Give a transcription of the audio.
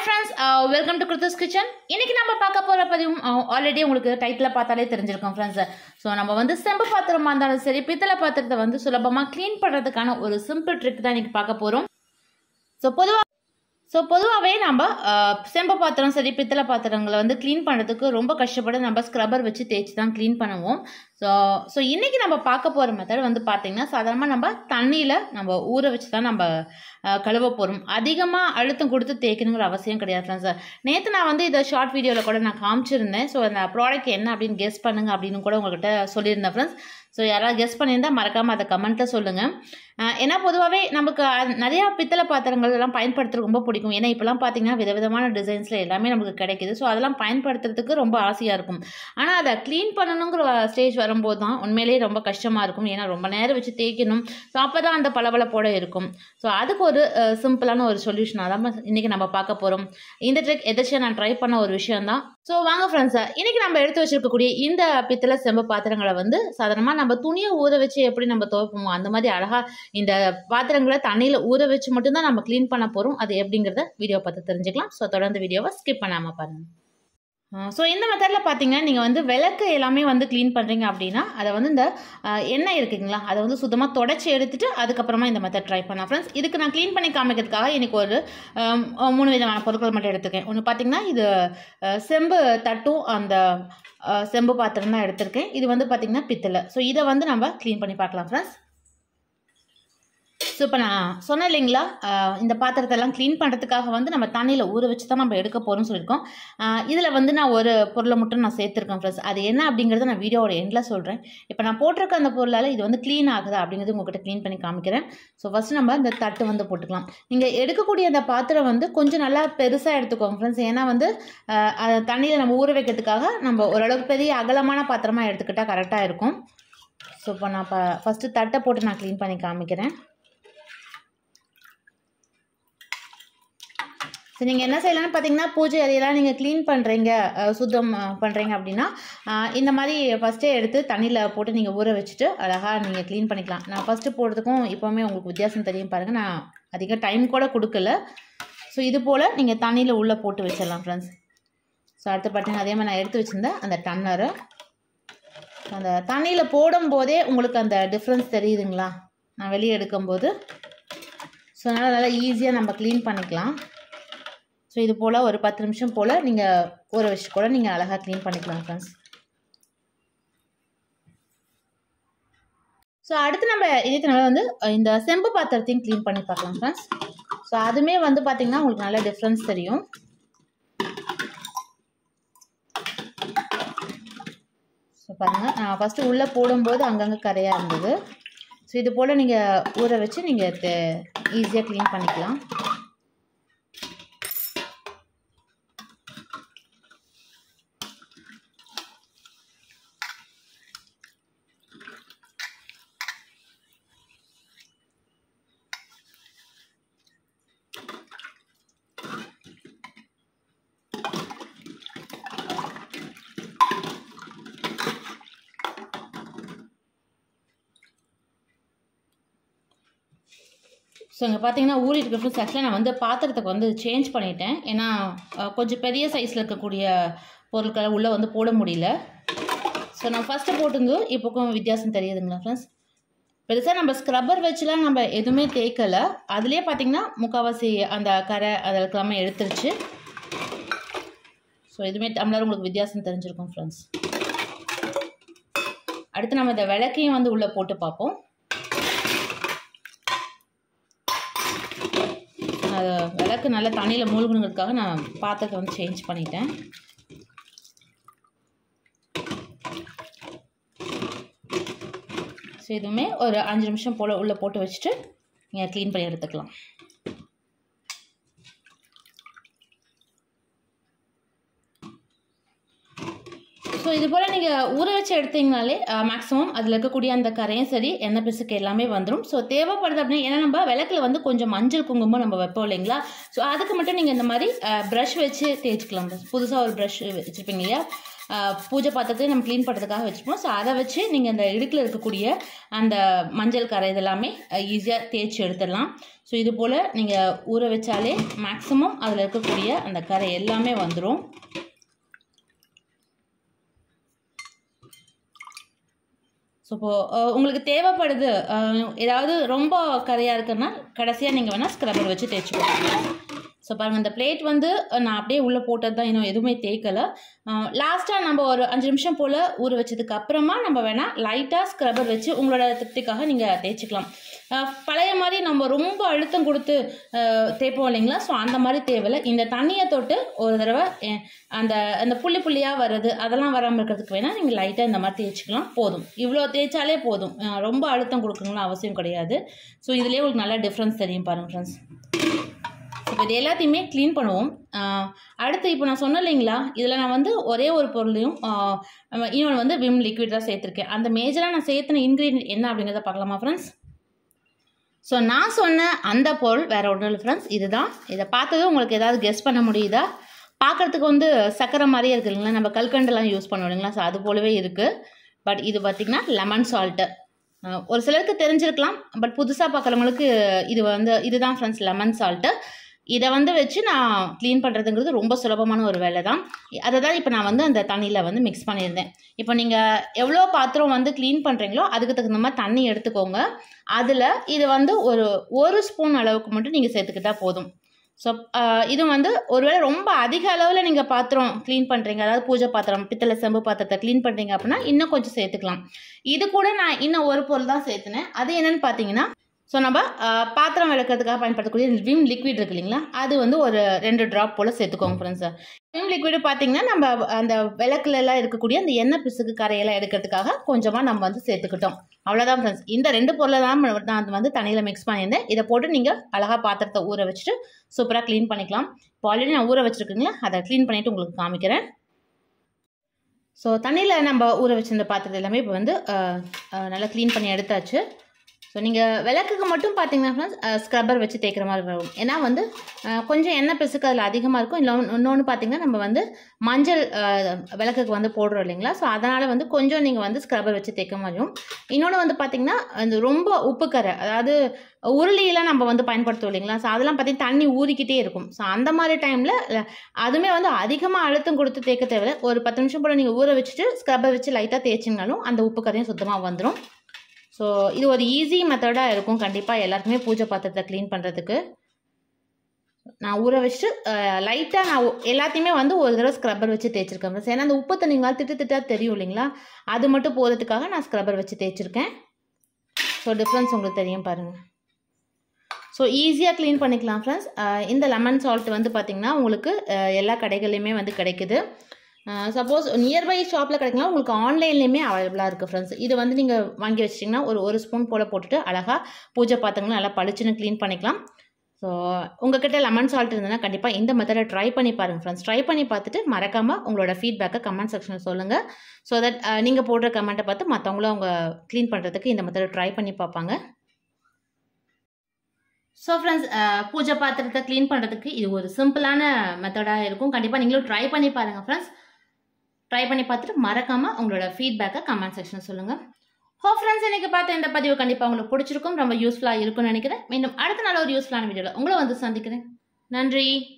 friends, welcome to kirthskitchen. இன்னைக்கு நம்ம பார்க்க போற பதிவும் ஆல்ரெடி உங்களுக்கு டைட்டில்ல பார்த்தாலே தெரிஞ்சிருக்கும் friends. சோ நம்ம வந்து செம்பு பாத்திரமா இருந்தாலும் சரி பித்தளை பாத்திரத்தை வந்து சுலபமா க்ளீன் பண்றதுக்கான ஒரு சிம்பிள் ட்ரிக் தான் இன்னைக்கு பார்க்க போறோம். பொதுவாகவே நம்ம செம்பு பாத்திரம் சரி பித்தளை பாத்திரங்களை வந்து க்ளீன் பண்ணுறதுக்கு ரொம்ப கஷ்டப்பட்டு நம்ம ஸ்க்ரப்பர் வச்சு தேய்ச்சி தான் க்ளீன் பண்ணுவோம். ஸோ இன்றைக்கி நம்ம பார்க்க போகிற மெத்தட் வந்து பார்த்திங்கன்னா சாதாரணமாக நம்ம தண்ணியில் நம்ம ஊற வச்சு தான் நம்ம கழுவ போகிறோம். அதிகமாக அழுத்தம் கொடுத்து தேய்க்கணுங்கிற அவசியம் கிடையாது ஃப்ரெண்ட்ஸ். நேற்று நான் வந்து இதை ஷார்ட் வீடியோவில் கூட நான் காமிச்சிருந்தேன். ஸோ அந்த ப்ராடக்ட் என்ன அப்படின்னு கெஸ் பண்ணுங்க அப்படின்னு கூட உங்கள்கிட்ட சொல்லியிருந்தேன் ஃப்ரெண்ட்ஸ். ஸோ யாராவது கெஸ் பண்ணியிருந்தால் மறக்காமல் அதை கமெண்ட்டில் சொல்லுங்கள். ஏன்னா பொதுவாகவே நமக்கு நிறையா பித்தளை பாத்திரங்கள் எல்லாம் பயன்படுத்துறது ரொம்ப பிடிக்கும். ஏன்னா இப்போலாம் பார்த்தீங்கன்னா விதவிதமான டிசைன்ஸில் எல்லாமே நமக்கு கிடைக்கிது. ஸோ அதெல்லாம் பயன்படுத்துறதுக்கு ரொம்ப ஆசையாக இருக்கும். ஆனால் அதை க்ளீன் பண்ணணுங்கிற ஸ்டேஜ் வரும்போது தான் உண்மையிலேயே ரொம்ப கஷ்டமாக இருக்கும். ஏன்னா ரொம்ப நேரம் வச்சு தேய்க்கணும். ஸோ அப்போ தான் அந்த பளபளப்போடு இருக்கும். ஸோ அதுக்கு ஒரு சிம்பிளான ஒரு சொல்யூஷனாக தான் இன்றைக்கி நம்ம பார்க்க போகிறோம். இந்த ட்ரிக் எதாச்சும் நான் ட்ரை பண்ண ஒரு விஷயம் தான். ஸோ வாங்க ஃப்ரெண்ட்ஸ், இன்றைக்கி நம்ம எடுத்து வச்சிருக்கக்கூடிய இந்த பித்தளை செம்பு பாத்திரங்களை வந்து சாதாரணமாக நம்ம துணியை ஊற வச்சு எப்படி நம்ம துவைப்போமோ அந்த மாதிரி அழகாக இந்த பாத்திரங்களை தண்ணியில் ஊற வச்சு மட்டும்தான் நம்ம க்ளீன் பண்ண போகிறோம். அது எப்படிங்கிறத வீடியோ பார்த்து தெரிஞ்சுக்கலாம். ஸோ தொடர்ந்து வீடியோவை ஸ்கிப் பண்ணாமல் பாருங்கள். ஸோ இந்த மெத்தடில் பார்த்தீங்கன்னா நீங்கள் வந்து விளக்கு எல்லாமே வந்து க்ளீன் பண்ணுறீங்க அப்படின்னா அதை வந்து இந்த எண்ணெய் இருக்குங்களா அதை வந்து சுத்தமாக தொடச்சி எடுத்துகிட்டு அதுக்கப்புறமா இந்த மெத்தட் ட்ரை பண்ணலாம் ஃப்ரெண்ட்ஸ். இதுக்கு நான் க்ளீன் பண்ணி காமிக்கிறதுக்காக எனக்கு ஒரு 3 விதமான பொருட்கள் மட்டும் எடுத்துருக்கேன். ஒன்று பார்த்தீங்கன்னா இது செம்பு தட்டும் அந்த செம்பு பாத்திரம் தான் எடுத்திருக்கேன். இது வந்து பார்த்திங்கன்னா பித்தளை. ஸோ இதை வந்து நம்ம க்ளீன் பண்ணி பார்க்கலாம் ஃப்ரெண்ட்ஸ். ஸோ இப்போ நான் சொன்னேன் இல்லைங்களா, இந்த பாத்திரத்தெல்லாம் க்ளீன் பண்ணுறதுக்காக வந்து நம்ம தண்ணியில் ஊற வச்சு தான் நம்ம எடுக்க போகிறோம்னு சொல்லியிருக்கோம். இதில் வந்து நான் ஒரு பொருளை மட்டும் நான் சேர்த்துருக்கேன் ஃப்ரெண்ட்ஸ். அது என்ன அப்படிங்கிறத நான் வீடியோவோட எண்டில் சொல்கிறேன். இப்போ நான் போட்டிருக்க அந்த பொருளால் இது வந்து க்ளீன் ஆகுதா அப்படிங்கிறது உங்கள்கிட்ட க்ளீன் பண்ணி காமிக்கிறேன். ஸோ ஃபஸ்ட்டு நம்ம இந்த தட்டு வந்து போட்டுக்கலாம். நீங்கள் எடுக்கக்கூடிய அந்த பாத்திரம் வந்து கொஞ்சம் நல்லா பெருசாக எடுத்துக்கோங்க ஃப்ரெண்ட்ஸ். ஏன்னா வந்து தண்ணியில் நம்ம ஊற வைக்கிறதுக்காக நம்ம ஓரளவுக்கு பெரிய அகலமான பாத்திரமாக எடுத்துக்கிட்டால் கரெக்டாக இருக்கும். ஸோ இப்போ நான் ஃபஸ்ட்டு தட்டை போட்டு நான் க்ளீன் பண்ணி காமிக்கிறேன். ஸோ நீங்கள் என்ன செய்யலாம்னு பார்த்தீங்கன்னா பூஜை அறையெல்லாம் நீங்கள் க்ளீன் பண்ணுறீங்க சுத்தம் பண்ணுறீங்க அப்படின்னா இந்த மாதிரி ஃபஸ்ட்டே எடுத்து தண்ணியில் போட்டு நீங்கள் ஊற வச்சுட்டு அழகாக நீங்கள் க்ளீன் பண்ணிக்கலாம். நான் ஃபஸ்ட்டு போடுறதுக்கும் இப்போவுமே உங்களுக்கு வித்தியாசம் தெரியும் பாருங்கள். நான் அதிக டைம் கூட கொடுக்கல. ஸோ இது போல் நீங்கள் தண்ணியில் உள்ளே போட்டு வச்சிடலாம் ஃப்ரெண்ட்ஸ். ஸோ அடுத்து பார்த்தீங்கன்னா அதே மாதிரி நான் எடுத்து வச்சுருந்தேன் அந்த டம்ளரை அந்த தண்ணியில் போடும்போதே உங்களுக்கு அந்த டிஃப்ரென்ஸ் தெரியுதுங்களா நான் வெளியே எடுக்கும்போது. ஸோ அதனால் நல்லா ஈஸியாக நம்ம க்ளீன் பண்ணிக்கலாம். ஸோ இது போல் ஒரு 10 நிமிஷம் போல் நீங்கள் ஊற வச்சு கூட நீங்கள் அழகாக க்ளீன் பண்ணிக்கலாம் ஃப்ரெண்ட்ஸ். ஸோ அடுத்து நம்ம இதனால வந்து இந்த செம்பு பாத்திரத்தையும் க்ளீன் பண்ணி பார்க்கலாம் ஃப்ரெண்ட்ஸ். ஸோ அதுவுமே வந்து பார்த்திங்கன்னா உங்களுக்கு நல்ல டிஃப்ரென்ஸ் தெரியும். ஸோ பாருங்கள் நான் ஃபஸ்ட்டு உள்ளே போடும்போது அங்கங்கே கரையாக இருந்தது. ஸோ இது போல் நீங்கள் ஊற வச்சு நீங்கள் ஈஸியாக க்ளீன் பண்ணிக்கலாம். ஸோ இங்கே பார்த்தீங்கன்னா ஊறிட்டு இருக்க ஃப்ரெண்ட்ஸ். ஆக்சுவலாக நான் வந்து பாத்திரத்துக்கு வந்து சேஞ்ச் பண்ணிட்டேன். ஏன்னா கொஞ்சம் பெரிய சைஸில் இருக்கக்கூடிய பொருட்களை உள்ளே வந்து போட முடியல. ஸோ நான் ஃபஸ்ட்டு போட்டிருந்தோம் இப்போக்கும் வித்தியாசம் தெரியுதுங்களா ஃப்ரெண்ட்ஸ். பெருசாக நம்ம ஸ்க்ரப்பர் வச்சுலாம் நம்ம எதுவுமே தேய்க்கலை. அதுலேயே பார்த்திங்கன்னா முக்கால்வாசி அந்த கரை அதெல்லாமே எடுத்துருச்சு. ஸோ இதுவுமே டம்ளர் உங்களுக்கு வித்தியாசம் தெரிஞ்சிருக்கும் ஃப்ரெண்ட்ஸ். அடுத்து நம்ம இந்த விளக்கையும் வந்து உள்ளே போட்டு பார்ப்போம். விளக்கு நல்லா தண்ணியில் மூழ்கணுங்கிறதுக்காக நான் பாத்திரத்தை வந்து சேஞ்ச் பண்ணிட்டேன். ஸோ இதுவுமே ஒரு 5 நிமிஷம் போல் உள்ளே போட்டு வச்சுட்டு நீங்கள் க்ளீன் பண்ணி எடுத்துக்கலாம். ஸோ இது போல் நீங்கள் ஊற வச்சு எடுத்தீங்கனாலே மேக்ஸிமம் அதில் இருக்கக்கூடிய அந்த கரையும் சரி எண்ணெய் பிசுக்கு எல்லாமே வந்துடும். ஸோ தேவைப்படுது அப்படின்னு ஏன்னா நம்ம விளக்கில் வந்து கொஞ்சம் மஞ்சள் குங்குமம் நம்ம வைப்போம் இல்லைங்களா. ஸோ அதுக்கு மட்டும் நீங்கள் இந்த மாதிரி ப்ரஷ் வச்சு தேய்ச்சிக்கலாம். புதுசாக ஒரு ப்ரஷ் வச்சுருப்பீங்க இல்லையா, பூஜை பாத்திரத்தையும் நம்ம க்ளீன் பண்ணுறதுக்காக வச்சுப்போம். ஸோ அதை வச்சு நீங்கள் இந்த இடுக்கில் இருக்கக்கூடிய அந்த மஞ்சள் கரை இதெல்லாமே ஈஸியாக தேய்ச்சி எடுத்துடலாம். ஸோ இது போல் நீங்கள் ஊற வச்சாலே மேக்ஸிமம் அதில் இருக்கக்கூடிய அந்த கரை எல்லாமே வந்துடும். ஸோ இப்போது உங்களுக்கு தேவைப்படுது ஏதாவது ரொம்ப கரையாக இருக்குன்னா கடைசியாக நீங்கள் வேணால் ஸ்க்ரப்பர் வச்சு தேய்ச்சிக்கோங்க. ஸோ பாருங்கள், இந்த பிளேட் வந்து நான் அப்படியே உள்ளே போட்டது தான், இன்னும் எதுவுமே தேய்க்கலை. லாஸ்ட்டாக நம்ம ஒரு 5 நிமிஷம் போல் ஊற வச்சதுக்கு அப்புறமா நம்ம வேணால் லைட்டாக ஸ்க்ரப்பர் வச்சு உங்களோட திருப்திக்காக நீங்கள் தேய்ச்சிக்கலாம். பழைய மாதிரி நம்ம ரொம்ப அழுத்தம் கொடுத்து தேய்ப்போம் இல்லைங்களா? ஸோ அந்த மாதிரி தேவையில்லை. இந்த தண்ணியை தொட்டு ஒரு தடவை அந்த புள்ளி புள்ளியாக வர்றது அதெல்லாம் வராமல் இருக்கிறதுக்கு வேணால் நீங்கள் லைட்டாக இந்த மாதிரி தேய்ச்சிக்கலாம். போதும், இவ்வளோ தேய்ச்சாலே போதும். ரொம்ப அழுத்தம் கொடுக்கணும்னு அவசியம் கிடையாது. ஸோ இதுலேயே உங்களுக்கு நல்லா டிஃப்ரென்ஸ் தெரியும் பாருங்கள் ஃப்ரெண்ட்ஸ். இப்போ இது எல்லாத்தையுமே க்ளீன் பண்ணுவோம். அடுத்து இப்போ நான் சொன்னேன் இல்லைங்களா, இதில் நான் வந்து ஒரே ஒரு பொருளையும் இன்னொன்று வந்து விம் லிக்விட் தான் சேர்த்துருக்கேன். அந்த மேஜராக நான் சேர்த்துன இன்க்ரீடியன்ட் என்ன அப்படிங்கிறத பார்க்கலாமா ஃப்ரெண்ட்ஸ்? ஸோ நான் சொன்ன அந்த பொருள் வேறு ஒன்றும் இல்லை ஃப்ரெண்ட்ஸ், இதுதான். இதை பார்த்ததும் உங்களுக்கு ஏதாவது கெஸ் பண்ண முடியுதா? பார்க்குறதுக்கு வந்து சக்கரை மாதிரியே இருக்குது இல்லைங்களா, நம்ம கல்கண்டெல்லாம் யூஸ் பண்ணுவோம் இல்லைங்களா? ஸோ அது போலவே இருக்குது. பட் இது பார்த்திங்கன்னா லெமன் சால்ட்டு. ஒரு சிலருக்கு தெரிஞ்சிருக்கலாம், பட் புதுசாக பார்க்குறவங்களுக்கு இதுதான் ஃப்ரெண்ட்ஸ் லெமன் சால்ட்டு. இதை வந்து வச்சு நான் க்ளீன் பண்ணுறதுங்கிறது ரொம்ப சுலபமான ஒரு வேலை தான். அதை தான் இப்போ நான் வந்து அந்த தண்ணியில் வந்து மிக்ஸ் பண்ணியிருந்தேன். இப்போ நீங்கள் எவ்வளோ பாத்திரம் வந்து க்ளீன் பண்ணுறீங்களோ அதுக்கு தகுந்த மாதிரி தண்ணி எடுத்துக்கோங்க. அதில் இது வந்து ஒரு ஸ்பூன் அளவுக்கு மட்டும் நீங்கள் சேர்த்துக்கிட்டால் போதும். ஸோ இது வந்து ஒருவேளை ரொம்ப அதிக அளவில் நீங்கள் பாத்திரம் க்ளீன் பண்ணுறீங்க, அதாவது பூஜை பாத்திரம், பித்தளை செம்பு பாத்திரத்தை க்ளீன் பண்ணுறீங்க அப்படின்னா இன்னும் கொஞ்சம் சேர்த்துக்கலாம். இது கூட நான் இன்னும் ஒரு பொருள் தான் சேர்த்துனேன். அது என்னென்னு பார்த்தீங்கன்னா, ஸோ நம்ம பாத்திரம் விளக்கிறதுக்காக பயன்படுத்தக்கூடிய விம் லிக்விட் இருக்குது இல்லைங்களா, அது வந்து ஒரு 2 ட்ராப் போல் சேர்த்துக்கோங்க ஃப்ரெண்ட்ஸ். விம் லிக்விடு பார்த்தீங்கன்னா நம்ம அந்த விளக்குலலாம் இருக்கக்கூடிய அந்த எண்ணெய் பிசுக்கு கரையெல்லாம் எடுக்கிறதுக்காக கொஞ்சமாக நம்ம வந்து சேர்த்துக்கிட்டோம். அவ்வளோதான் ஃப்ரெண்ட்ஸ். இந்த 2 பொருளை தான் நான் வந்து தண்ணியில் மிக்ஸ் பண்ணியிருந்தேன். இதை போட்டு நீங்கள் அழகாக பாத்திரத்தை ஊற வச்சுட்டு சூப்பராக க்ளீன் பண்ணிக்கலாம். இப்போ ஆல்ரெடி நான் ஊற வச்சுருக்குங்களா, அதை க்ளீன் பண்ணிவிட்டு உங்களுக்கு காமிக்கிறேன். ஸோ தண்ணியில் நம்ம ஊற வச்சிருந்த பாத்திரத்தை எல்லாமே இப்போ வந்து நல்லா க்ளீன் பண்ணி எடுத்தாச்சு. ஸோ நீங்கள் விளக்குக்கு மட்டும் பார்த்தீங்கன்னா ஃப்ரெண்ட்ஸ் ஸ்க்ரப்பர் வச்சு தேய்க்கிற மாதிரி வரும். ஏன்னா வந்து கொஞ்சம் எண்ணெய் பிசுக்கு அதில் அதிகமாக இருக்கும். இன்னொன்று பார்த்தீங்கன்னா நம்ம வந்து மஞ்சள் விளக்குக்கு வந்து போடுறோம் இல்லைங்களா, ஸோ அதனால் வந்து கொஞ்சம் நீங்கள் வந்து ஸ்க்ரப்பர் வச்சு தேய்க்க மாதிரியும். இன்னொன்று வந்து பார்த்திங்கன்னா அந்த ரொம்ப உப்புக்கரை, அதாவது உருளியெல்லாம் நம்ம வந்து பயன்படுத்துவோம் இல்லைங்களா, ஸோ அதெல்லாம் பார்த்திங்கன்னா தண்ணி ஊறிக்கிட்டே இருக்கும். ஸோ அந்த மாதிரி டைமில் அதுவுமே வந்து அதிகமாக அழுத்தம் கொடுத்து தேய்க்க தேவையில்லை. ஒரு 10 நிமிஷம் போல் நீங்கள் ஊற வச்சுட்டு ஸ்க்ரப்பர் வச்சு லைட்டாக தேய்ச்சிங்கனாலும் அந்த உப்புக்கரையும் சுத்தமாக வந்துடும். ஸோ இது ஒரு ஈஸி மெத்தடாக இருக்கும் கண்டிப்பாக எல்லாருக்குமே பூஜை பாத்திரத்தை க்ளீன் பண்ணுறதுக்கு. நான் ஊற வச்சுட்டு லைட்டாக நான் எல்லாத்தையுமே வந்து ஒரு தடவை ஸ்க்ரப்பர் வச்சு தேய்ச்சிருக்கேன். ஏன்னா அந்த உப்பு தண்ணிங்களால் திட்டா தெரியும் இல்லைங்களா, அது மட்டும் போகிறதுக்காக நான் ஸ்க்ரப்பர் வச்சு தேய்ச்சிருக்கேன். ஸோ டிஃப்ரென்ஸ் உங்களுக்கு தெரியும் பாருங்கள். ஸோ ஈஸியாக க்ளீன் பண்ணிக்கலாம் ஃப்ரெண்ட்ஸ். இந்த லெமன் சால்ட் வந்து பார்த்திங்கன்னா உங்களுக்கு எல்லா கடைகள்லையுமே வந்து கிடைக்குது. சப்போஸ் நியர்பை ஷாப்பில் கிடைக்கலாம், உங்களுக்கு ஆன்லைன்லேயுமே அவைலபிளாக இருக்குது ஃப்ரெண்ட்ஸ். இது வந்து நீங்கள் வாங்கி வச்சிட்டிங்கன்னா ஒரு ஸ்பூன் போல் போட்டுட்டு அழகாக பூஜை பாத்திரங்களும் நல்லா பளிச்சுன்னு க்ளீன் பண்ணிக்கலாம். ஸோ உங்கள்கிட்ட லெமன் சால்ட் இருந்ததுன்னா கண்டிப்பாக இந்த மெத்தடை ட்ரை பண்ணி பாருங்கள் ஃப்ரெண்ட்ஸ். ட்ரை பண்ணி பார்த்துட்டு மறக்காமல் உங்களோட ஃபீட்பேக்கை கமெண்ட் செக்ஷனில் சொல்லுங்கள். ஸோ தட் நீங்கள் போடுற கமெண்ட்டை பார்த்து மற்றவங்களும் அவங்க க்ளீன் பண்ணுறதுக்கு இந்த மெத்தடை ட்ரை பண்ணி பார்ப்பாங்க. ஸோ ஃப்ரெண்ட்ஸ், பூஜை பாத்திரத்தை க்ளீன் பண்ணுறதுக்கு இது ஒரு சிம்பிளான மெத்தடாக இருக்கும். கண்டிப்பாக நீங்களும் ட்ரை பண்ணி பாருங்கள் ஃப்ரெண்ட்ஸ். ட்ரை பண்ணி பார்த்துட்டு மறக்காமல் உங்களோட ஃபீட்பேக்கை கமெண்ட் செக்ஷன் சொல்லுங்கள். ஃப்ரெண்ட்ஸ், இன்றைக்கி பார்த்த இந்த பதிவு கண்டிப்பாக உங்களுக்கு பிடிச்சிருக்கும், ரொம்ப யூஸ்ஃபுல்லாக இருக்கும்னு நினைக்கிறேன். மீண்டும் அடுத்த நாள் ஒரு யூஸ்ஃபுல்லான வீடியோவில் உங்களை வந்து சந்திக்கிறேன். நன்றி.